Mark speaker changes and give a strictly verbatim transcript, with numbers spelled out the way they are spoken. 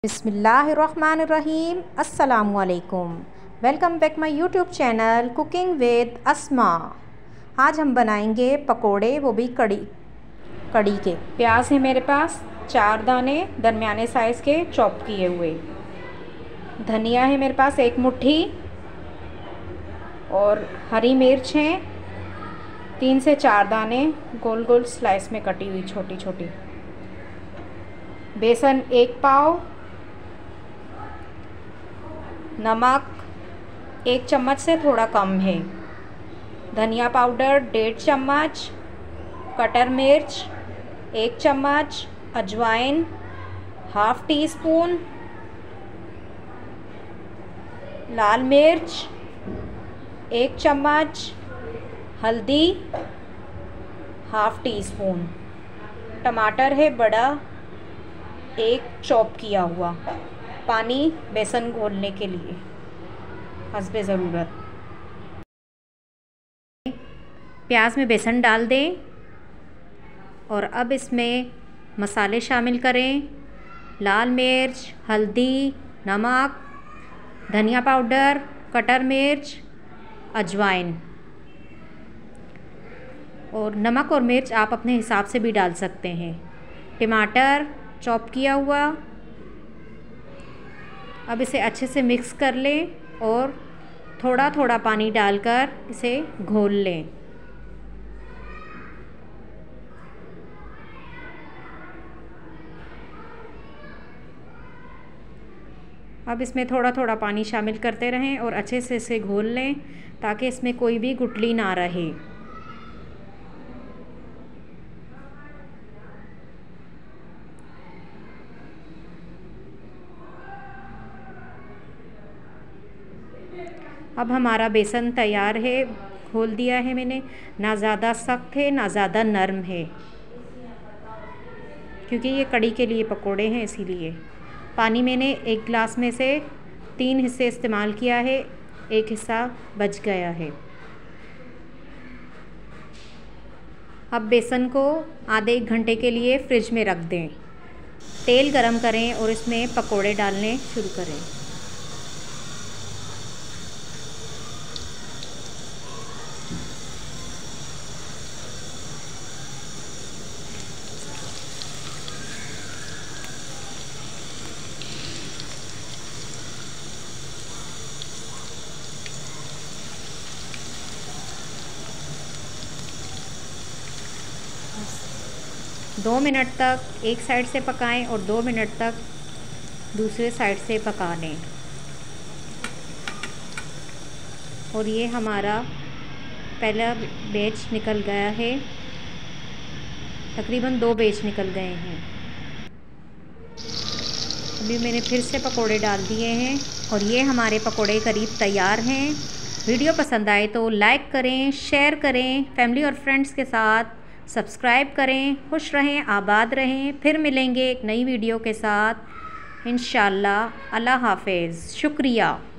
Speaker 1: बिस्मिल्लाहिर्रहमानिर्रहीम। अस्सलामुअलैकुम। Welcome back my YouTube channel cooking with Asma. आज हम बनाएंगे पकोड़े, वो भी कड़ी कड़ी के। प्याज है मेरे पास चार दाने दरमियाने साइज़ के चॉप किए हुए। धनिया है मेरे पास एक मुट्ठी और हरी मिर्च हैं तीन से चार दाने गोल गोल स्लाइस में कटी हुई छोटी छोटी। बेसन एक पाव, नमक एक चम्मच से थोड़ा कम है, धनिया पाउडर डेढ़ चम्मच, कटर मिर्च एक चम्मच, अजवाइन हाफ़ टी स्पून, लाल मिर्च एक चम्मच, हल्दी हाफ़ टी स्पून, टमाटर है बड़ा एक चॉप किया हुआ, पानी बेसन घोलने के लिए हस्बे ज़रूरत। प्याज में बेसन डाल दें और अब इसमें मसाले शामिल करें। लाल मिर्च, हल्दी, नमक, धनिया पाउडर, कटर मिर्च, अजवाइन। और नमक और मिर्च आप अपने हिसाब से भी डाल सकते हैं। टमाटर चॉप किया हुआ। अब इसे अच्छे से मिक्स कर लें और थोड़ा थोड़ा पानी डालकर इसे घोल लें। अब इसमें थोड़ा थोड़ा पानी शामिल करते रहें और अच्छे से इसे घोल लें ताकि इसमें कोई भी गुठली ना रहे। अब हमारा बेसन तैयार है, घोल दिया है मैंने। ना ज़्यादा सख्त है ना ज़्यादा नरम है, क्योंकि ये कड़ी के लिए पकोड़े हैं इसीलिए। पानी मैंने एक गिलास में से तीन हिस्से इस्तेमाल किया है, एक हिस्सा बच गया है। अब बेसन को आधे एक घंटे के लिए फ्रिज में रख दें। तेल गरम करें और इसमें पकोड़े डालने शुरू करें। दो मिनट तक एक साइड से पकाएं और दो मिनट तक दूसरे साइड से पका लें। और ये हमारा पहला बैच निकल गया है, तकरीबन दो बैच निकल गए हैं। अभी मैंने फिर से पकोड़े डाल दिए हैं और ये हमारे पकोड़े करीब तैयार हैं। वीडियो पसंद आए तो लाइक करें, शेयर करें, फैमिली और फ्रेंड्स के साथ सब्सक्राइब करें। खुश रहें, आबाद रहें। फिर मिलेंगे एक नई वीडियो के साथ इंशाअल्लाह। अल्लाह हाफ़िज़। शुक्रिया।